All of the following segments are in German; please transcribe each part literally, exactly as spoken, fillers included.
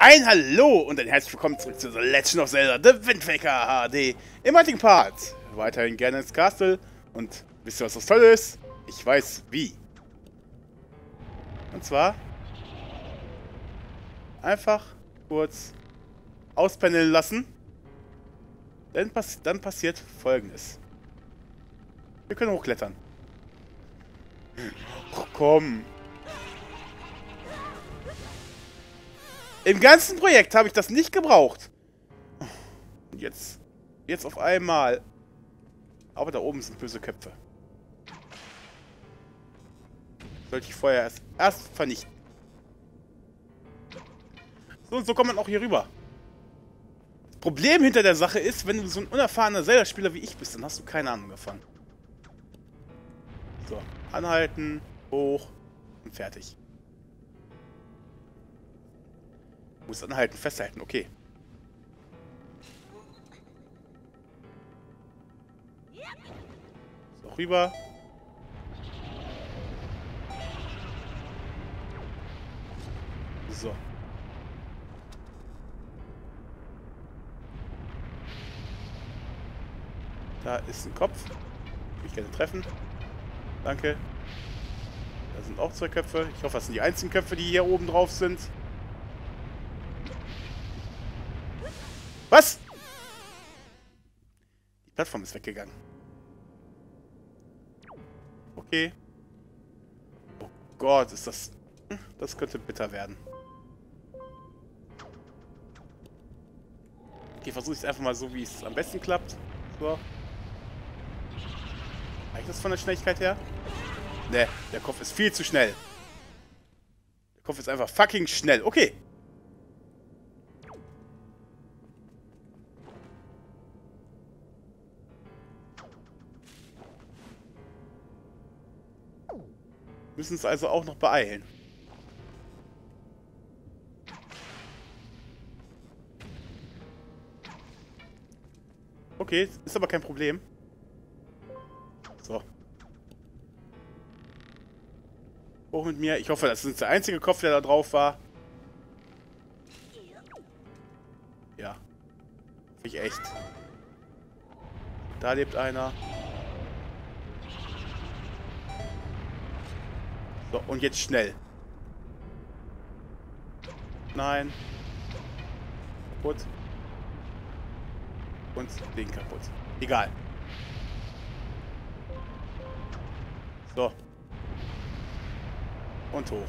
Ein Hallo und ein herzlich willkommen zurück zu The Legend of Zelda The Wind Waker H D. Im heutigen Part weiterhin gerne ins Castle und wisst ihr, was das Tolle ist? Ich weiß wie. Und zwar einfach kurz auspendeln lassen. Dann, pass dann passiert Folgendes. Wir können hochklettern. Oh, komm. Im ganzen Projekt habe ich das nicht gebraucht. Und jetzt, jetzt auf einmal. Aber da oben sind böse Köpfe. Sollte ich vorher erst, erst vernichten. So und so kommt man auch hier rüber. Das Problem hinter der Sache ist, wenn du so ein unerfahrener Zelda-Spieler wie ich bist, dann hast du keine Ahnung davon. So, anhalten, hoch und fertig. Muss anhalten, festhalten, okay. So, rüber. So. Da ist ein Kopf. Will ich gerne treffen. Danke. Da sind auch zwei Köpfe. Ich hoffe, das sind die einzigen Köpfe, die hier oben drauf sind. Was? Die Plattform ist weggegangen. Okay. Oh Gott, ist das... Das könnte bitter werden. Okay, versuche ich es einfach mal so, wie es am besten klappt. So. Reicht das von der Schnelligkeit her? Ne, der Kopf ist viel zu schnell. Der Kopf ist einfach fucking schnell. Okay. Müssen es also auch noch beeilen. Okay, ist aber kein Problem. So. Hoch mit mir. Ich hoffe, das ist der einzige Kopf, der da drauf war. Ja. Hoffe ich echt. Da lebt einer. So, und jetzt schnell. Nein. Kaputt. Und den kaputt. Egal. So. Und hoch.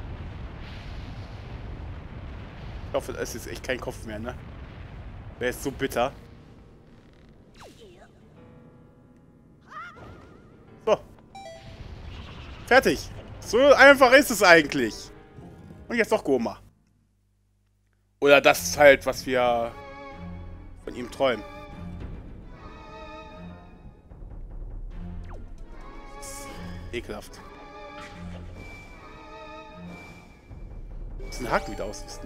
Ich hoffe, das ist jetzt echt kein Kopf mehr, ne? Wäre jetzt so bitter. So. Fertig. So einfach ist es eigentlich. Und jetzt noch Goma. Oder das ist halt, was wir von ihm träumen. Das ist ekelhaft. Ich muss den Haken wieder ausrüsten.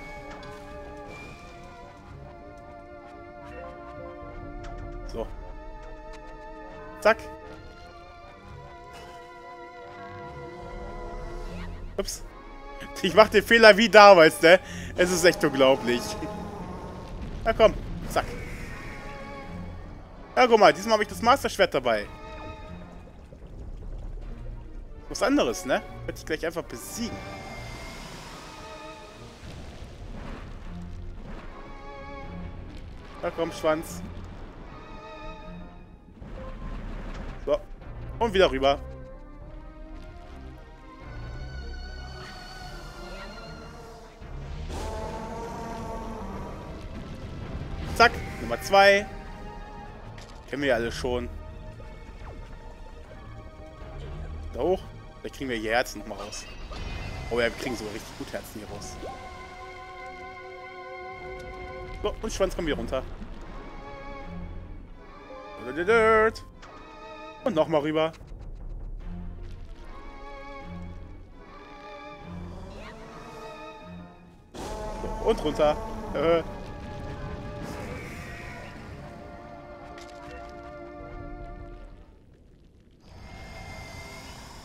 So. Zack. Ups. Ich mach den Fehler wie damals, ne? Es ist echt unglaublich. Na komm, zack. Ja, guck mal, diesmal habe ich das Master-Schwert dabei. Was anderes, ne? Werde ich gleich einfach besiegen. Na komm, Schwanz. So. Und wieder rüber. Zack, Nummer zwei. Kennen wir ja alle schon. Da hoch. Da kriegen wir hier Herzen nochmal raus. Oh ja, wir kriegen sogar richtig gut Herzen hier raus. So, und Schwanz kommen wir runter. Und nochmal rüber. So, und runter. Äh.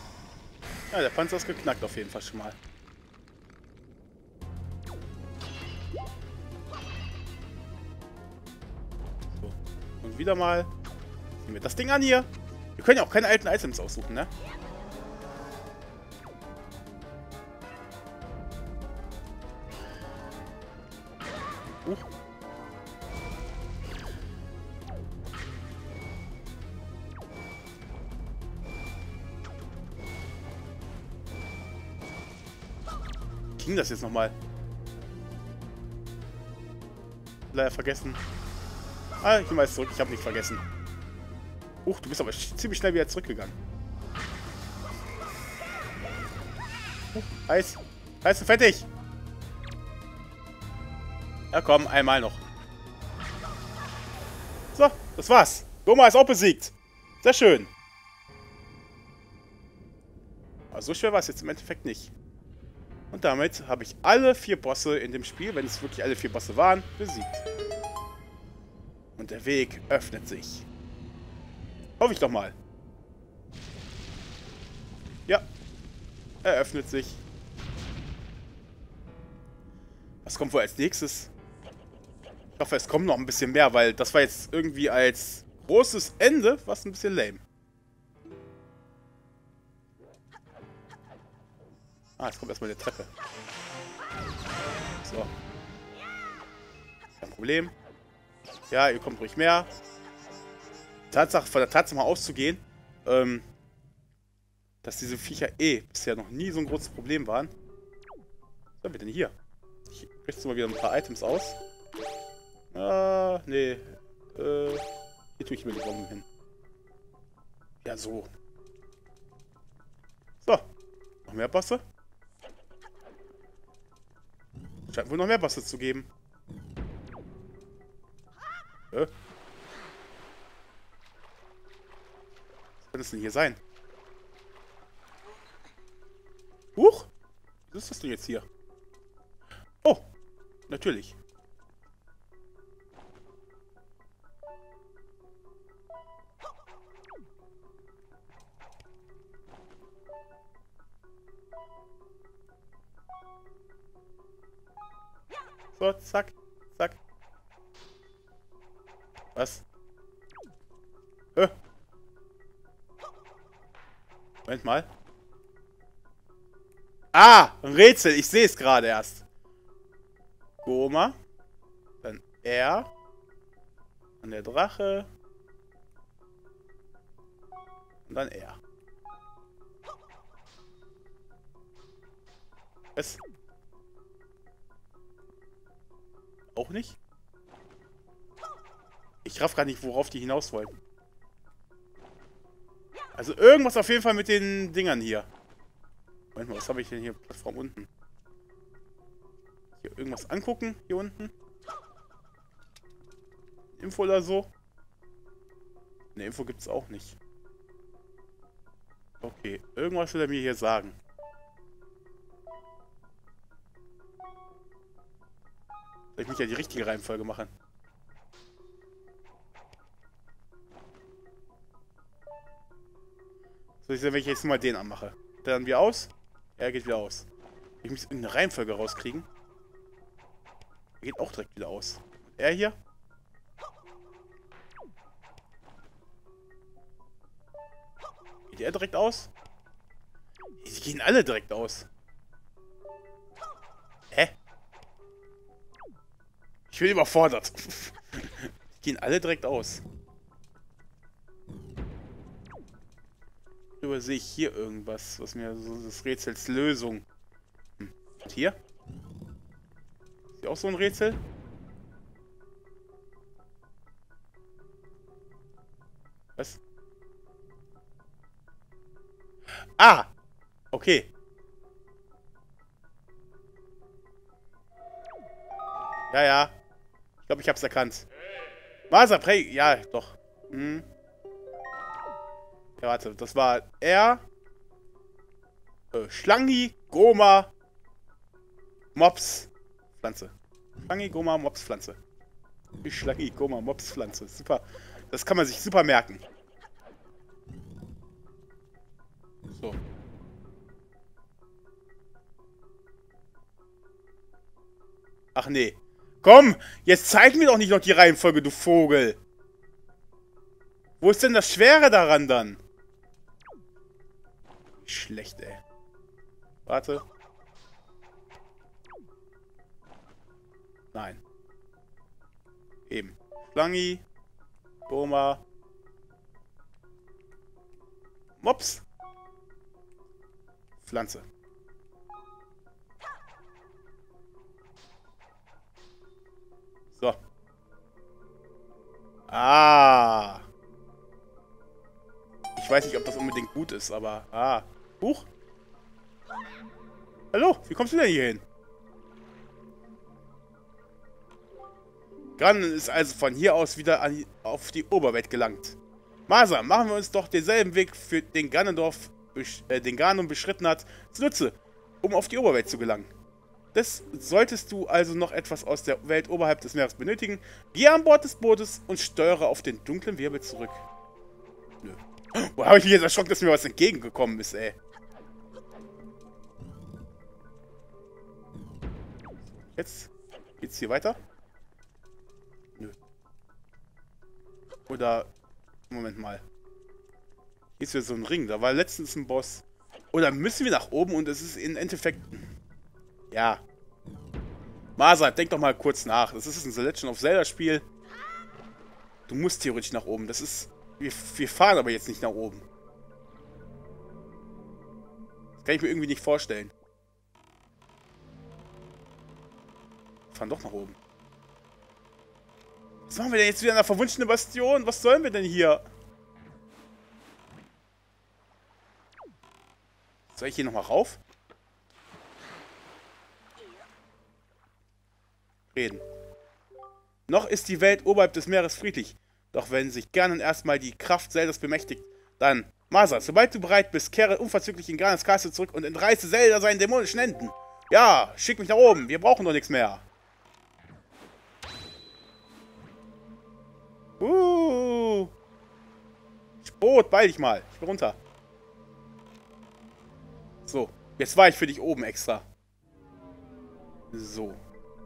Ja, der Panzer ist geknackt auf jeden Fall schon mal. So. Und wieder mal. Nehmen wir das Ding an hier. Wir können ja auch keine alten Items aussuchen, ne? Uh. Ging das jetzt nochmal? Leider vergessen. Ah, ich bin mal jetzt zurück. Ich habe nicht vergessen. Huch, du bist aber ziemlich schnell wieder zurückgegangen. Uh, heiß. Heiß und fertig. Ja, komm, einmal noch. So, das war's. Goma ist auch besiegt. Sehr schön. Aber so schwer war es jetzt im Endeffekt nicht. Und damit habe ich alle vier Bosse in dem Spiel, wenn es wirklich alle vier Bosse waren, besiegt. Und der Weg öffnet sich. Hoffe ich doch mal. Ja. Er öffnet sich. Was kommt wohl als nächstes? Ich hoffe, es kommt noch ein bisschen mehr, weil das war jetzt irgendwie als großes Ende was ein bisschen lame. Ah, jetzt kommt erstmal eine Treppe. So. Kein Problem. Ja, ihr kommt ruhig mehr. Tatsache, von der Tatsache mal auszugehen, ähm, dass diese Viecher eh bisher noch nie so ein großes Problem waren. Was haben wir denn hier? Ich richte mal wieder ein paar Items aus. Ah, nee. Äh, hier tue ich mir die Bomben hin. Ja, so. So. Noch mehr Bosse? Scheint wohl noch mehr Bosse zu geben. Äh? Was kann das denn hier sein? Huch! Was ist das denn jetzt hier? Oh! Natürlich. So, zack, zack. Was? Hä? Moment mal. Ah, ein Rätsel. Ich sehe es gerade erst. Goma. Dann er. Dann der Drache. Und dann er. Was? Auch nicht? Ich raff gar nicht, worauf die hinaus wollten. Also irgendwas auf jeden Fall mit den Dingern hier. Moment mal, was habe ich denn hier? Plattform unten. Hier irgendwas angucken, hier unten. Info oder so. Ne, Info gibt es auch nicht. Okay, irgendwas will er mir hier sagen. Soll ich mich ja die richtige Reihenfolge machen? So, ich sehe, wenn ich jetzt mal den anmache. Dann wieder aus. Er geht wieder aus. Ich muss eine Reihenfolge rauskriegen. Er geht auch direkt wieder aus. Und er hier? Geht er direkt aus? Die gehen alle direkt aus. Hä? Ich bin überfordert. Die gehen alle direkt aus. Übersehe ich hier irgendwas, was mir so das Rätsels Lösung. Hm. Und hier? Ist hier auch so ein Rätsel? Was? Ah! Okay. Ja, ja. Ich glaube, ich hab's erkannt. Maserprey, ja, doch. Hm. Ja, warte, das war er. Äh, Schlangi, Goma, Mops, Pflanze. Schlangi, Goma, Mops, Pflanze. Schlangi, Goma, Mops, Pflanze. Super. Das kann man sich super merken. So. Ach nee. Komm, jetzt zeig mir doch nicht noch die Reihenfolge, du Vogel. Wo ist denn das Schwere daran dann? Schlecht, ey. Warte. Nein. Eben. Schlangi. Boma. Mops. Pflanze. So. Ah. Ich weiß nicht, ob das unbedingt gut ist, aber... Ah. Huch. Hallo, wie kommst du denn hier hin? Ganon ist also von hier aus wieder an die, auf die Oberwelt gelangt. Masa, machen wir uns doch denselben Weg, für den Ganondorf, äh, den Ganon beschritten hat, zunutze, um auf die Oberwelt zu gelangen. Das solltest du also noch etwas aus der Welt oberhalb des Meeres benötigen. Geh an Bord des Bootes und steuere auf den dunklen Wirbel zurück. Nö. Wo habe ich mich jetzt erschrocken, dass mir was entgegengekommen ist, ey. Jetzt geht's hier weiter? Nö. Oder... Moment mal. Hier ist ja so ein Ring. Da war letztens ein Boss. Oder müssen wir nach oben und es ist im Endeffekt... Ja. Masa, denk doch mal kurz nach. Das ist ein The Legend of Zelda Spiel. Du musst theoretisch nach oben. Das ist... Wir, wir fahren aber jetzt nicht nach oben. Das kann ich mir irgendwie nicht vorstellen. Wir fahren doch nach oben. Was machen wir denn jetzt wieder in der verwunschenen Bastion? Was sollen wir denn hier? Soll ich hier nochmal rauf? Reden. Noch ist die Welt oberhalb des Meeres friedlich. Doch wenn sich Ganon erstmal die Kraft Zeldas bemächtigt, dann... Masa, sobald du bereit bist, kehre unverzüglich in Ganons Castle zurück und entreiße Zelda seinen dämonischen Händen. Ja, schick mich nach oben. Wir brauchen doch nichts mehr. Uh. Boot, beeil dich mal. Ich bin runter. So, jetzt war ich für dich oben extra. So.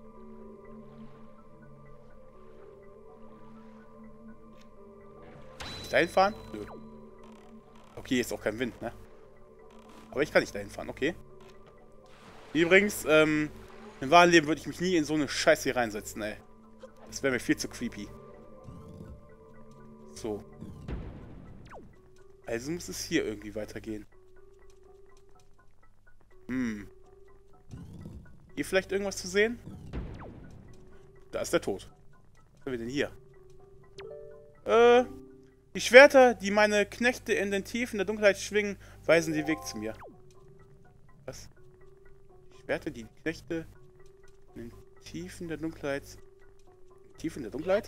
Dahin fahren? Nö. Okay, ist auch kein Wind, ne? Aber ich kann nicht dahin fahren, okay. Übrigens, ähm, im wahren Leben würde ich mich nie in so eine Scheiße hier reinsetzen, ey. Das wäre mir viel zu creepy. So. Also muss es hier irgendwie weitergehen. Hm. Hier vielleicht irgendwas zu sehen? Da ist der Tod. Was haben wir denn hier? Äh... Die Schwerter, die meine Knechte in den Tiefen der Dunkelheit schwingen, weisen den Weg zu mir. Was? Die Schwerter, die Knechte in den Tiefen der Dunkelheit... Tiefen der Dunkelheit?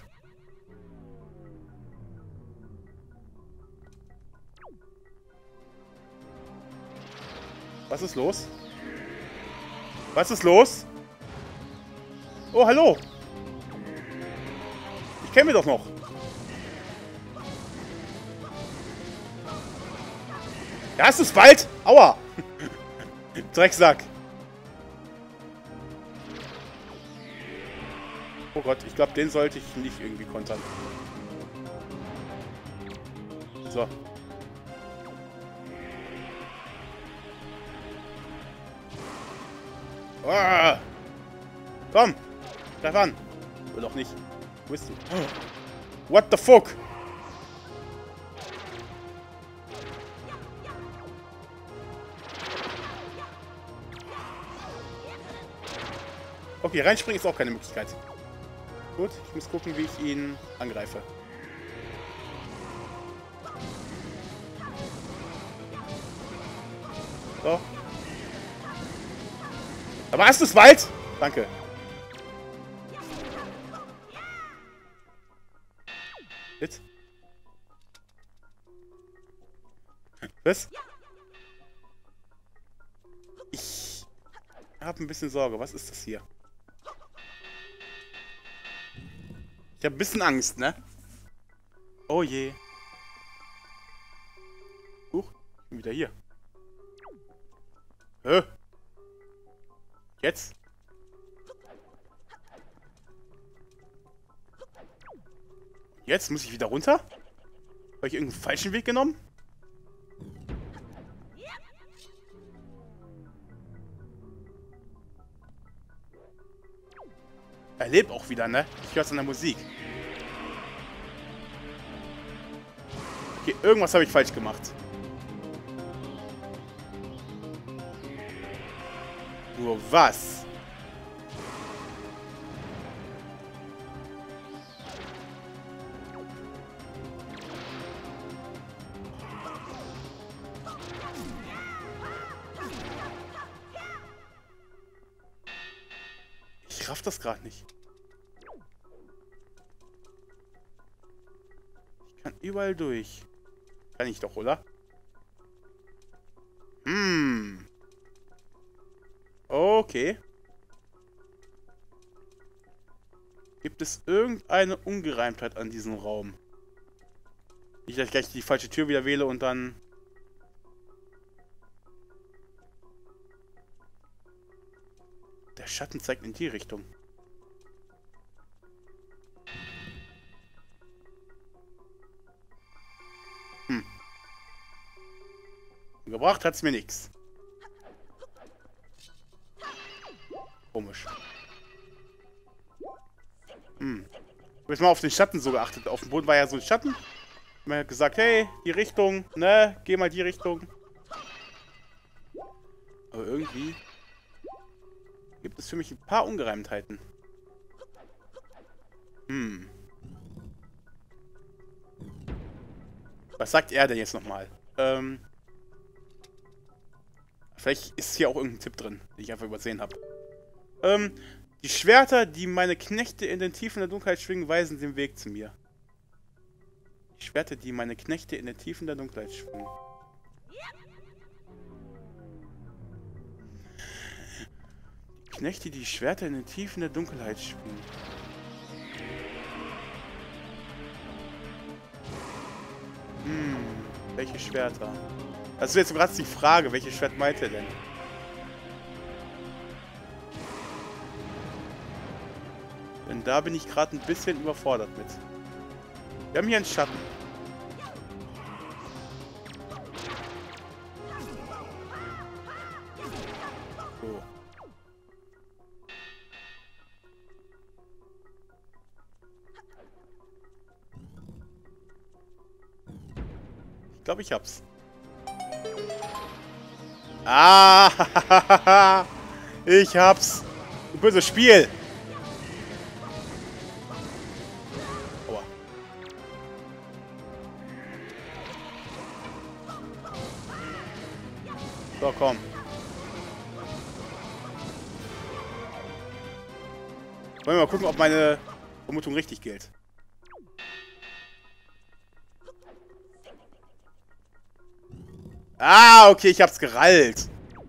Was ist los? Was ist los? Oh, hallo! Ich kenne mich doch noch. Ja, hast du es bald? Aua! Drecksack. Oh Gott, ich glaube, den sollte ich nicht irgendwie kontern. So. Ah! Komm! Greif an! Oder doch nicht. Wo bist du? What the fuck? Okay, reinspringen ist auch keine Möglichkeit. Gut, ich muss gucken, wie ich ihn angreife. So. Aber hast du es bald? Danke. Jetzt? Was? Ich habe ein bisschen Sorge. Was ist das hier? Ich habe ein bisschen Angst, ne? Oh je. Huch, ich bin wieder hier. Hä? Jetzt? Jetzt muss ich wieder runter? Habe ich irgendeinen falschen Weg genommen? Er lebt auch wieder, ne? Ich höre es an der Musik. Okay, irgendwas habe ich falsch gemacht. Nur was? Ich raff das gerade nicht. Ich kann überall durch. Kann ich doch, oder? Hm. Okay. Gibt es irgendeine Ungereimtheit an diesem Raum? Nicht, dass ich gleich die falsche Tür wieder wähle und dann... Der Schatten zeigt in die Richtung. Hm. Gebracht hat's mir nichts. Komisch. Hm. Ich habe jetzt mal auf den Schatten so geachtet. Auf dem Boden war ja so ein Schatten. Man hat gesagt, hey, die Richtung, ne? Geh mal die Richtung. Aber irgendwie gibt es für mich ein paar Ungereimtheiten. Hm. Was sagt er denn jetzt nochmal? Ähm. Vielleicht ist hier auch irgendein Tipp drin, den ich einfach übersehen habe. Ähm. Die Schwerter, die meine Knechte in den Tiefen der Dunkelheit schwingen, weisen den Weg zu mir. Die Schwerter, die meine Knechte in den Tiefen der Dunkelheit schwingen. Die Knechte, die Schwerter in den Tiefen der Dunkelheit schwingen. Hm, welche Schwerter? Das ist jetzt gerade die Frage, welches Schwert meint er denn? Denn da bin ich gerade ein bisschen überfordert mit. Wir haben hier einen Schatten. So. Ich glaube, ich hab's. Ah! Ich hab's! Du böses Spiel! So, komm. Wollen wir mal gucken, ob meine Vermutung richtig gilt. Ah, okay, ich hab's gerallt.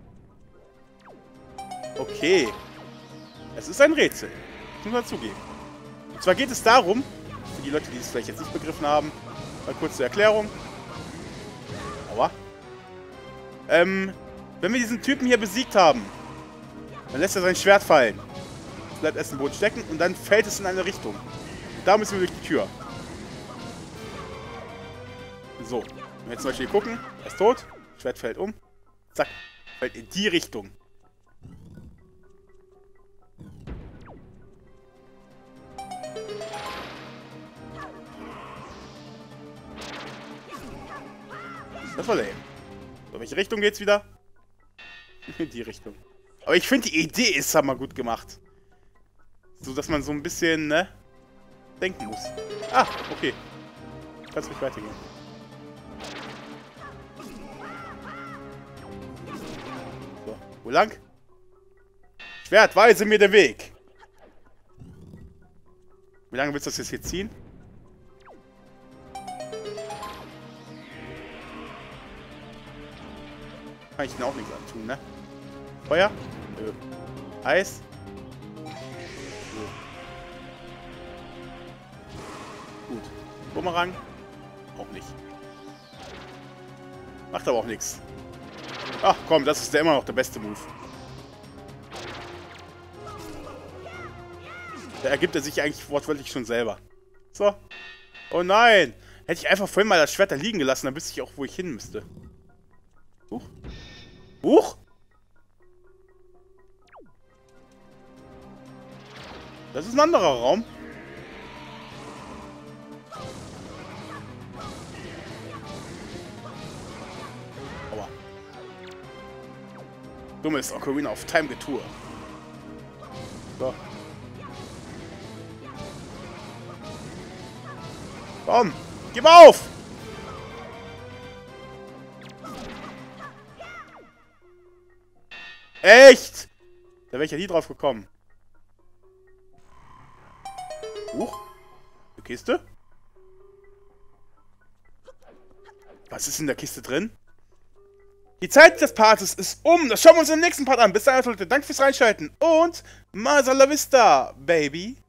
Okay. Es ist ein Rätsel. Das muss man zugeben. Und zwar geht es darum, für die Leute, die es vielleicht jetzt nicht begriffen haben, mal kurz zur Erklärung. Aua. Ähm, wenn wir diesen Typen hier besiegt haben, dann lässt er sein Schwert fallen. Es bleibt erst im Boden stecken und dann fällt es in eine Richtung. Und da müssen wir durch die Tür. So, wenn wir jetzt zum Beispiel gucken, er ist tot, Schwert fällt um, zack, fällt in die Richtung. Das war lame. So, welche Richtung geht's wieder? In die Richtung. Aber ich finde, die Idee ist hammer gut gemacht. So, dass man so ein bisschen, ne, denken muss. Ah, okay. Kannst ruhig weitergehen. So, wo lang? Schwert, weise mir den Weg. Wie lange willst du das jetzt hier ziehen? Kann ich denn auch nichts antun, ne? Feuer? Nö. Eis? Nö. Gut. Bumerang? Auch nicht. Macht aber auch nichts. Ach komm, das ist ja immer noch der beste Move. Da ergibt er sich eigentlich wortwörtlich schon selber. So. Oh nein! Hätte ich einfach vorhin mal das Schwert da liegen gelassen, dann wüsste ich auch, wo ich hin müsste. Huch. Huch! Das ist ein anderer Raum. Aua. Dumme ist Ocarina of Time Getue. So. Komm! Gib auf! Echt? Da wäre ich ja nie drauf gekommen. Huch. Eine Kiste? Was ist in der Kiste drin? Die Zeit des Partes ist um. Das schauen wir uns im nächsten Part an. Bis dahin, Leute. Danke fürs Reinschalten. Und Hasta la Vista, Baby.